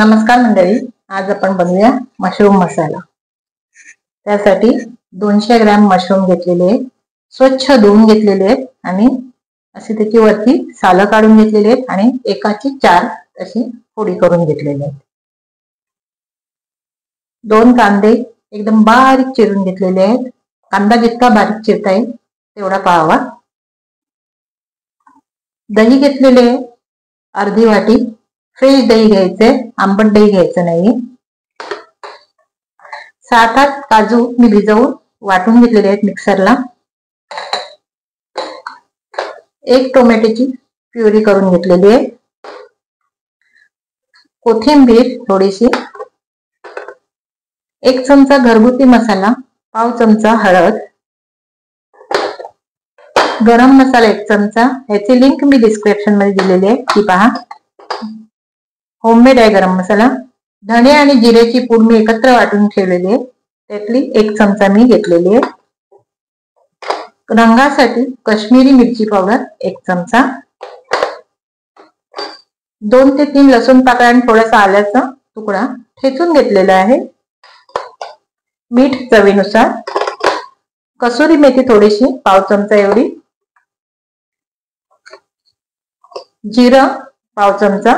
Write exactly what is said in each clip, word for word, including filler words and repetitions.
नमस्कार मंडळी, आज आपण बनवूया मशरूम मसाला। त्यासाठी दोनशे ग्रॅम मशरूम घेतलेले आहेत, स्वच्छ धुवून घेतलेले आहेत आणि अशी त्याची वरती सालं काढून घेतलेली आहेत आणि एकाची चार अशी फोडी करून घेतलेली आहेत। दोन कांदे एकदम बारीक चिरून घेतलेले आहेत। कांदा जितका बारीक चिरता येईल तेवढा पाहावा। दही घेतलेले अर्धी वाटी, फ्रेश दही घ्यायचे, आंबट दही घ्यायचं नाही। सात आठ काजू मी भिजवून वाटून घेतलेले आहेत मिक्सरला। एक टोमॅटोची प्युरी करून घेतलेली आहे। कोथिंबीर थोडीशी, एक चमचा घरगुती मसाला, पाव चमचा हळद, गरम मसाला एक चमचा, याची लिंक मी डिस्क्रिप्शन मध्ये दिलेली आहे ती पहा। होममेड आहे गरम मसाला। धणे आणि जिऱ्याची पूड मी एकत्र वाटून ठेवलेली आहे, त्यातली एक चमचा मी घेतलेली आहे। रंगासाठी काश्मीरी मिरची पावडर एक चमचा, दोन ते तीन लसूण पाकळ्या आणि थोडासा आल्याचा तुकडा ठेचून घेतलेला आहे। मीठ चवीनुसार, कसुरी मेथी थोडीशी पाव चमचा एवढी, जिरं पाव चमचा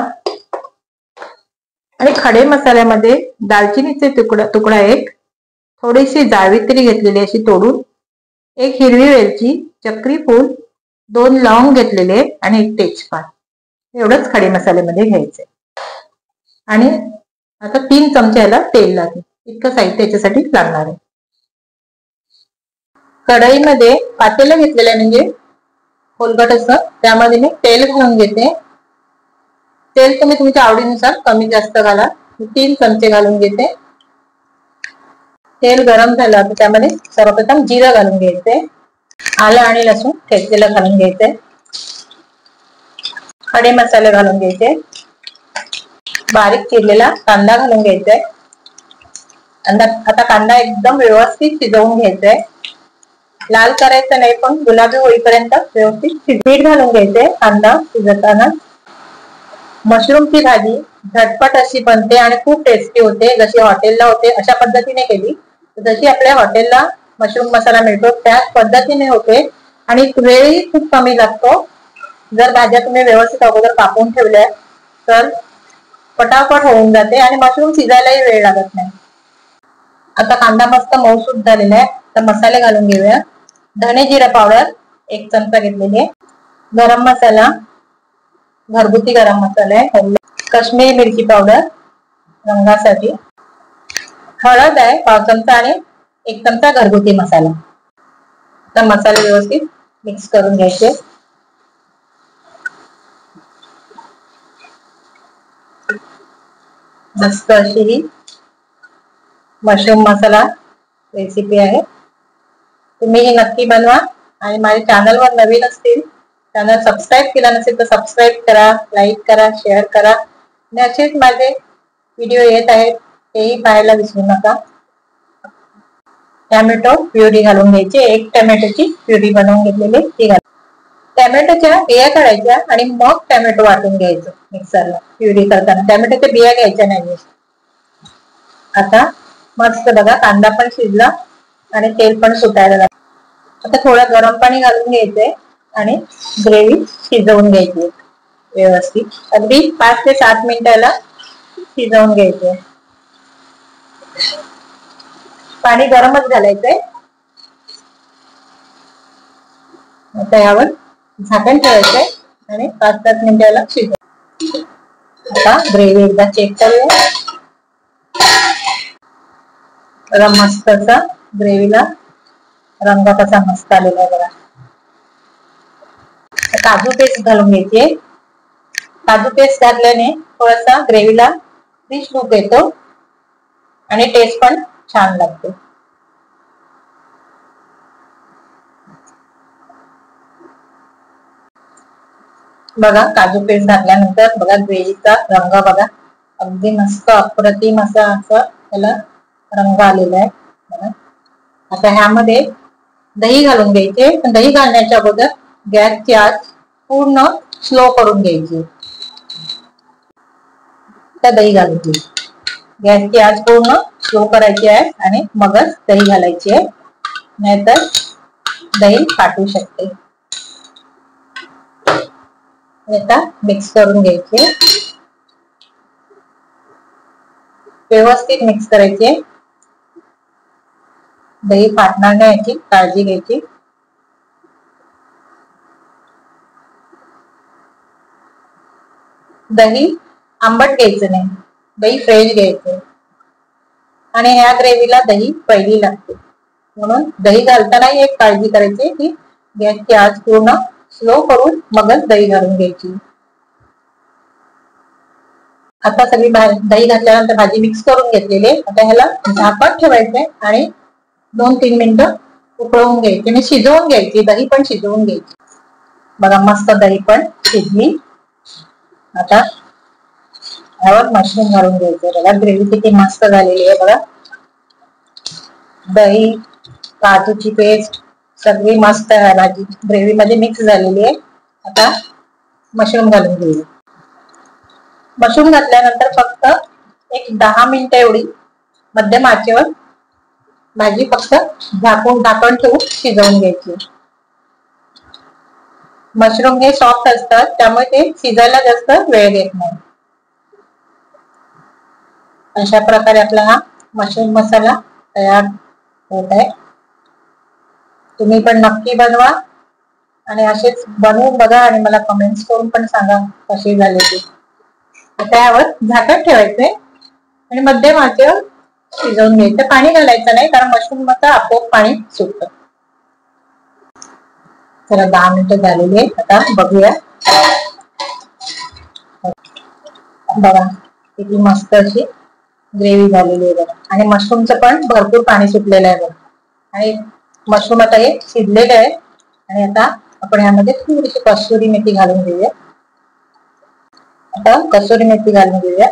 आणि खडे मसाल्यामध्ये दालचिनीचे तुकडा तुकडा एक, थोडीशी जावित्री घेतलेली अशी तोडून, एक हिरवी वेलची, चक्री फूल, दोन लवंग घेतलेले आणि एक तेजपात, एवढंच खडे मसाल्यामध्ये घ्यायचे। आणि आता तीन चमचे याला तेल लागेल, इतकं साहित्य याच्यासाठी लागणार आहे। कढईमध्ये पातेलं घेतलेलं आहे, म्हणजे खोलगट असं, त्यामध्ये मी तेल घालून घेते। तेल तुम्ही तुमच्या आवडीनुसार कमी जास्त घाला। तीन चमचे घालून घेते। तेल गरम झालं तर त्यामध्ये सर्वप्रथम जिरं घालून घ्यायचे, आलं आणि लसूण ठेचलेलं घालून घ्यायचे, खडे मसाले घालून घ्यायचे, बारीक चिरलेला कांदा घालून घ्यायचा। आता कांदा एकदम व्यवस्थित शिजवून घ्यायचा, लाल करायचं नाही पण गुलाबी होईपर्यंत व्यवस्थित मीठ घालून घ्यायचे कांदा शिजताना। मशरूमची भाजी झटपट अशी बनते आणि खूप टेस्टी होते। जशी हॉटेलला होते अशा पद्धतीने केली, जशी आपल्या हॉटेलला मशरूम मसाला मिळतो त्याच पद्धतीने होते आणि वेळही खूप कमी लागतो। जर भाज्या तुम्ही व्यवस्थित अगोदर कापून ठेवल्या तर पटापट होऊन जाते आणि मशरूम शिजायलाही वेळ लागत नाही। आता कांदा मस्त मऊसूत झालेला आहे, तर मसाले घालून घेऊया। धने जिरा पावडर एक चमचा घेतलेली आहे, गरम मसाला घरगुती गरम मसाला आहे, काश्मीरी मिरची पावडर रंगासाठी, हळद आहे पाव चमचा आणि एक चमचा घरगुती मसाला। तर मसाले व्यवस्थित मिक्स करून घ्यायचे। मस्त अशी ही मशरूम मसाला रेसिपी आहे, तुम्ही ही नक्की बनवा। आणि माझ्या चॅनलवर नवीन असतील, चॅनल सबस्क्राईब केला नसेल तर सबस्क्राईब करा, लाईक करा, शेअर करा आणि असेच माझे व्हिडिओ येत आहेत तेही पाहायला विसरू नका। टोमॅटो प्युरी घालून घ्यायची, एक टोमॅटोची प्युरी बनवून घेतलेली ती घाल। टोमॅटोच्या बिया काढायच्या आणि मग टोमॅटो वाटून घ्यायचं मिक्सरला। प्युरी करताना टोमॅटोच्या बिया घ्यायच्या नाही। आता मस्त बघा कांदा पण शिजला आणि तेल पण सुटायला लागलं। आता थोडं गरम पाणी घालून घ्यायचंय आणि ग्रेव्ही शिजवून घ्यायची व्यवस्थित, अगदी पाच ते सात मिनिटाला शिजवून घ्यायचे। पाणी गरमच घालायचंय। आता यावर झाकण ठेवायचंय आणि पाच सात मिनिटाला शिजव। आता ग्रेव्ही एकदा चेक करूया। बघा मस्त असा ग्रेव्हीला रंग कसा मस्त आलेला आहे बघा। काजू पेस्ट घालून घ्यायची, काजू पेस्ट घातल्याने थोडासा ग्रेव्हीला रिच लुक येतो आणि टेस्ट पण छान लागते। बघा काजू पेस्ट घातल्यानंतर बघा ग्रेव्हीचा रंग बघा अगदी मस्त अप्रतिम असा असा त्याला रंग आलेला आहे बघा। आता ह्यामध्ये दही घालून घ्यायचे, पण दही घालण्याच्या अगोदर गॅसची आच पूर्ण स्लो करून घ्यायची। आता दही घालून घेऊ. गॅसची आच पूर्ण स्लो करायची आहे आणि मगच दही घालायची आहे, नाहीतर दही फाटू शकते. आता मिक्स करून घ्यायचे, व्यवस्थित मिक्स करायचे. दही फाटणार नाही याची काळजी घ्यायची. दही आंबट घ्यायचं नाही, दही फ्रेश घ्यायचं. आणि ह्या ग्रेव्हीला दही पहिली लागते, म्हणून दही घालताना एक काळजी करायची की गॅसची आच पूर्ण स्लो करून मगच दही घालून घ्यायची. आता सगळी दही घातल्यानंतर भाजी मिक्स करून घेतलेली आहे. आता ह्याला झाकण ठेवायचंय आणि दोन तीन मिनिटं उकळवून घ्यायची आणि शिजवून घ्यायची. दही पण शिजवून घ्यायची. बघा मस्त दही पण शिजली. आता ह्यावर मशरूम घालून घ्यायचे. बघा ग्रेव्ही किती मस्त झालेली आहे. बघा दही, काजूची पेस्ट सगळी मस्त भाजी ग्रेव्ही मध्ये मिक्स झालेली आहे. आता मशरूम घालून घेऊया. मशरूम घातल्यानंतर फक्त एक दहा मिनिटं एवढी मध्यम आचेवर भाजी फक्त झाकून झाकण ठेवून शिजवून घ्यायची. मशरूम हे सॉफ्ट असतात, त्यामुळे ते शिजायला जास्त वेळ घेत नाही. अशा प्रकारे आपला हा मशरूम मसाला तयार होत आहे. तुम्ही पण नक्की बनवा आणि असेच बनवून बघा आणि मला कमेंट्स करून पण सांगा कसे झाले ते. आता यावर झाकण ठेवायचंय आणि मध्यम आचेवर शिजवून घ्यायचं. पाणी घालायचं नाही, कारण मशरूम मध्ये आपोआप पाणी सुटतं. चला दहा मिनिटं झालेली आहे. आता बघूया. बघा किती मस्त अशी ग्रेव्ही झालेली आहे बघा. आणि मशरूमचं पण भरपूर पाणी सुटलेलं आहे बघा. आणि मशरूम आता हे शिजलेलं आहे. आणि आता आपण ह्यामध्ये थोडीशी कसुरी मेथी घालून घेऊया. आता कसुरी मेथी घालून घेऊया.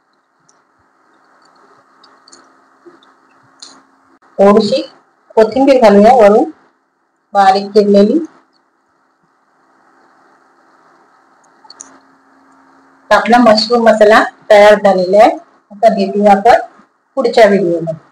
थोडीशी कोथिंबीर घालूया वरून बारीक चिरलेली. आपला मशरूम मसाला तयार झालेला आहे. आता भेटूया आपण पुढच्या व्हिडिओमध्ये.